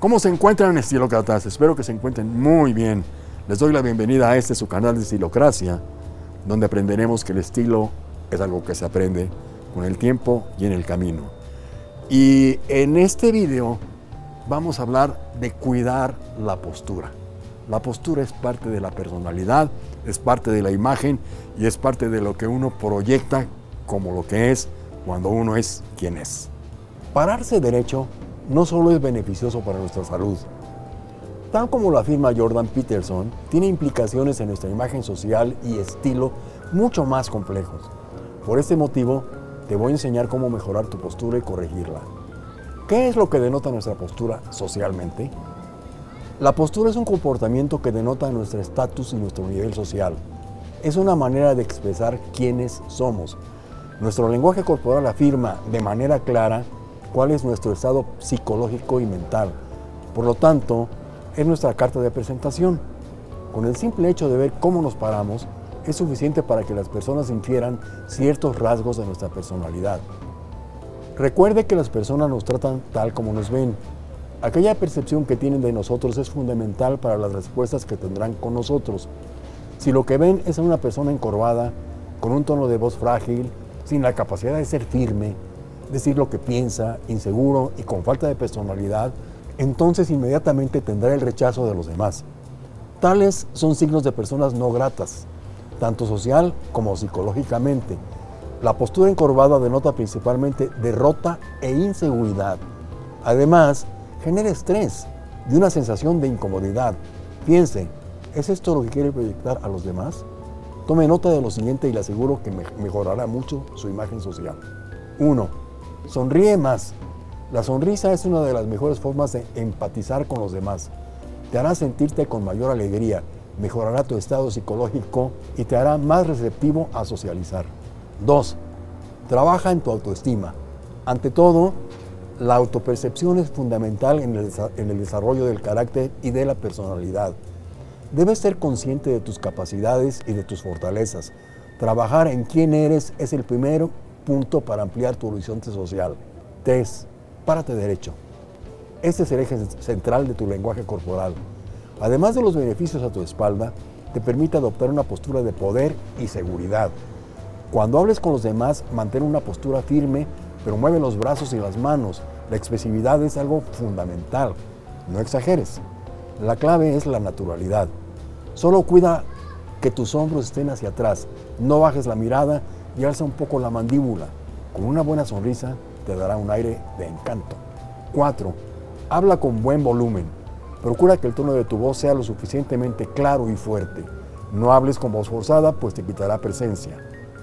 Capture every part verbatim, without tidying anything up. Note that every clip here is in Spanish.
¿Cómo se encuentran, estilócratas? Espero que se encuentren muy bien. Les doy la bienvenida a este su canal de Estilocracia, donde aprenderemos que el estilo es algo que se aprende con el tiempo y en el camino. Y en este video vamos a hablar de cuidar la postura. La postura es parte de la personalidad, es parte de la imagen y es parte de lo que uno proyecta como lo que es cuando uno es quien es. Pararse derecho no solo es beneficioso para nuestra salud, tal como lo afirma Jordan Peterson, tiene implicaciones en nuestra imagen social y estilo mucho más complejos. Por este motivo, te voy a enseñar cómo mejorar tu postura y corregirla. ¿Qué es lo que denota nuestra postura socialmente? La postura es un comportamiento que denota nuestro estatus y nuestro nivel social. Es una manera de expresar quiénes somos. Nuestro lenguaje corporal afirma de manera clara cuál es nuestro estado psicológico y mental. Por lo tanto, es nuestra carta de presentación. Con el simple hecho de ver cómo nos paramos, es suficiente para que las personas infieran ciertos rasgos de nuestra personalidad. Recuerde que las personas nos tratan tal como nos ven. Aquella percepción que tienen de nosotros es fundamental para las respuestas que tendrán con nosotros. Si lo que ven es a una persona encorvada, con un tono de voz frágil, sin la capacidad de ser firme, decir lo que piensa, inseguro y con falta de personalidad, entonces inmediatamente tendrá el rechazo de los demás. Tales son signos de personas no gratas, tanto social como psicológicamente. La postura encorvada denota principalmente derrota e inseguridad. Además, genera estrés y una sensación de incomodidad. Piense, ¿es esto lo que quiere proyectar a los demás? Tome nota de lo siguiente y le aseguro que mejorará mucho su imagen social. uno. Sonríe más. La sonrisa es una de las mejores formas de empatizar con los demás. Te hará sentirte con mayor alegría, mejorará tu estado psicológico y te hará más receptivo a socializar. dos. Trabaja en tu autoestima. Ante todo, la autopercepción es fundamental en el, en el desarrollo del carácter y de la personalidad. Debes ser consciente de tus capacidades y de tus fortalezas. Trabajar en quién eres es el primer punto para ampliar tu horizonte social. tres. Párate derecho. Este es el eje central de tu lenguaje corporal. Además de los beneficios a tu espalda, te permite adoptar una postura de poder y seguridad. Cuando hables con los demás, mantén una postura firme, pero mueve los brazos y las manos. La expresividad es algo fundamental. No exageres. La clave es la naturalidad. Solo cuida que tus hombros estén hacia atrás. No bajes la mirada y alza un poco la mandíbula. Con una buena sonrisa te dará un aire de encanto. cuatro. Habla con buen volumen. Procura que el tono de tu voz sea lo suficientemente claro y fuerte. No hables con voz forzada, pues te quitará presencia.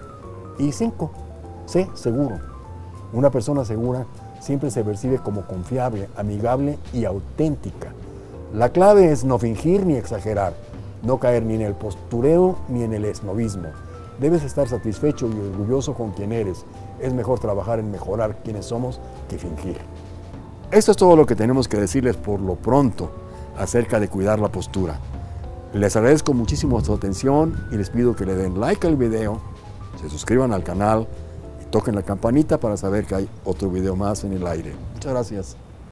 Y cinco. Sé seguro. Una persona segura siempre se percibe como confiable, amigable y auténtica. La clave es no fingir ni exagerar, no caer ni en el postureo ni en el esnobismo. Debes estar satisfecho y orgulloso con quien eres. Es mejor trabajar en mejorar quienes somos que fingir. Esto es todo lo que tenemos que decirles por lo pronto acerca de cuidar la postura. Les agradezco muchísimo su atención y les pido que le den like al video, se suscriban al canal y toquen la campanita para saber que hay otro video más en el aire. Muchas gracias.